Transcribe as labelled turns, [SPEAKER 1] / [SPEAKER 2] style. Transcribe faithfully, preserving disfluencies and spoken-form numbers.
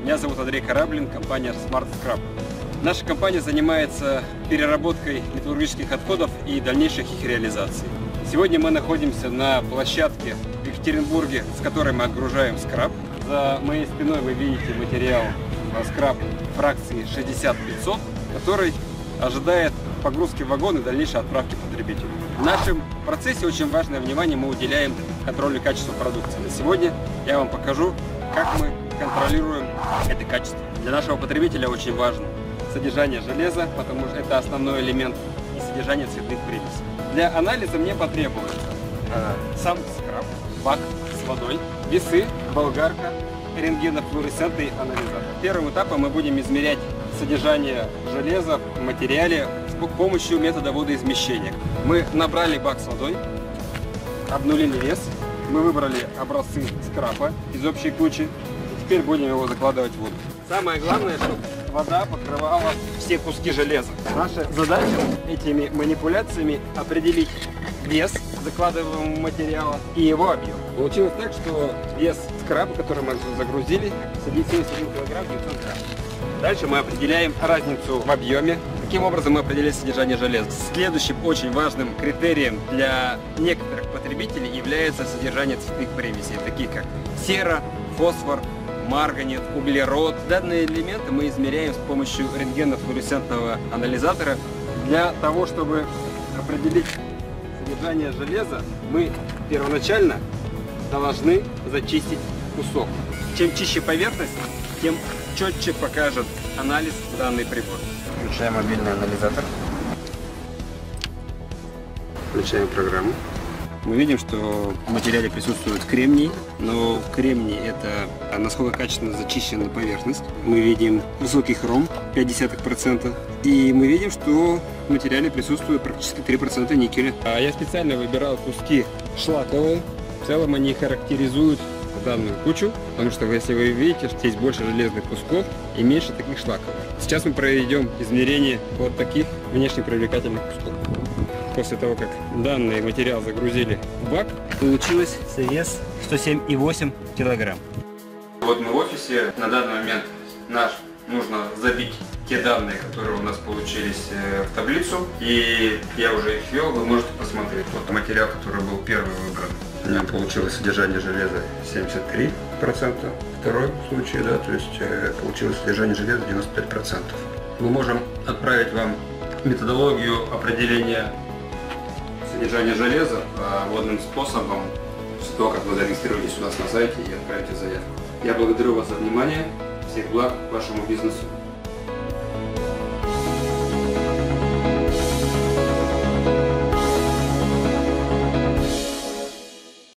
[SPEAKER 1] Меня зовут Андрей Кораблин, компания Smart Scrap. Наша компания занимается переработкой металлургических отходов и дальнейших их реализаций. Сегодня мы находимся на площадке в Екатеринбурге, с которой мы отгружаем скраб. За моей спиной вы видите материал скраб фракции шестьдесят пятьсот, который ожидает погрузки в вагон и дальнейшей отправки потребителю. В нашем процессе очень важное внимание мы уделяем контролю качества продукции. На сегодня я вам покажу, как мы контролируем это качество. Для нашего потребителя очень важно содержание железа, потому что это основной элемент, и содержание цветных примесей. Для анализа мне потребуется э, сам скраб, бак с водой, весы, болгарка, рентгенофлуоресцентный анализатор. Первым этапом мы будем измерять содержание железа в материале с помощью метода водоизмещения. Мы набрали бак с водой, обнулили вес, мы выбрали образцы скрапа из общей кучи, и теперь будем его закладывать в воду. Самое главное, чтобы вода покрывала все куски железа. Наша задача этими манипуляциями определить вес закладываемого материала и его объем. Получилось так, что вес скраба, который мы загрузили, семьдесят один килограмм девятьсот грамм. Дальше мы определяем разницу в объеме. Таким образом мы определяем содержание железа. Следующим очень важным критерием для некоторых потребителей является содержание цветных примесей, таких как сера, фосфор, марганец, углерод. Данные элементы мы измеряем с помощью рентгенофлуоресцентного анализатора. Для того, чтобы определить содержание железа, мы первоначально должны зачистить кусок. Чем чище поверхность, тем четче покажет анализ данный прибор. Включаем мобильный анализатор. Включаем программу. Мы видим, что в материале присутствует кремний, но в кремнии это насколько качественно зачищена поверхность. Мы видим высокий хром пять десятых процента. И мы видим, что в материале присутствует практически три процента никеля. Я специально выбирал куски шлаковые. В целом они характеризуют данную кучу, потому что если вы видите, что здесь больше железных кусков и меньше таких шлаковых. Сейчас мы проведем измерение вот таких внешне привлекательных кусков. После того, как данный материал загрузили в бак, получилось вес сто семь и восемь килограмм. Вот мы в офисе. На данный момент наш нужно забить те данные, которые у нас получились в таблицу. И я уже их ввел, вы можете посмотреть. Вот материал, который был первый выбран. У меня получилось содержание железа семьдесят три процента. Второй случай, да, то есть получилось содержание железа девяносто пять процентов. Мы можем отправить вам методологию определения содержания железа водным способом после того, как вы зарегистрируетесь у нас на сайте и отправите заявку. Я благодарю вас за внимание. Всех благ вашему бизнесу.